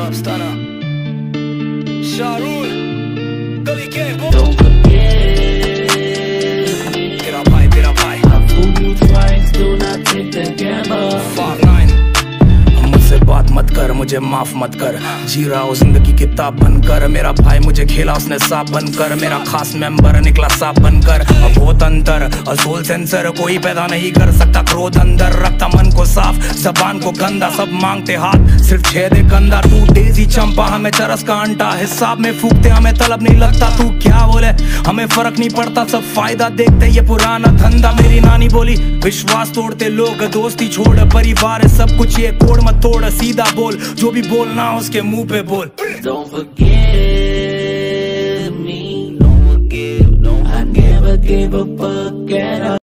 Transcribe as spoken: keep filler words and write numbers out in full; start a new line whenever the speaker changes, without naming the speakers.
up, stand up. Sharul, Gully Gang, boy.
Don't forget,
Tera bhai, tera bhai.
I fool you twice, do not take the gamble.
Five nine. मुझसे बात मत कर, मुझे माफ मत कर, जी रहा हूँ जिंदगी किताब बनकर। मेरा भाई मुझे खेला उसने सांप बनकर, मेरा खास मेंबर निकला सांप बनकर। अब बहुत अंतर असोल सेंसर, कोई पैदा नहीं कर सकता क्रोध अंदर, रखता मन को साफ जबान को गंदा। सब मांगते हाथ सिर्फ छेदे कंधा, तू डेजी चंपा हमें चरस का अंटा, हिसाब में फूकते हमें तलब नहीं लगता। तू क्या बोले हमें फर्क नहीं पड़ता, सब फायदा देखते ये पुराना धंधा। मेरी नानी बोली विश्वास तोड़ते लोग, दोस्ती छोड़ परिवार है सब कुछ, ये कोड मत तोड़, सीधा बोल जो भी बोलना उसके मुंह पे बोल।
Don't forget me, don't forget, no, I never gave a fuck at all.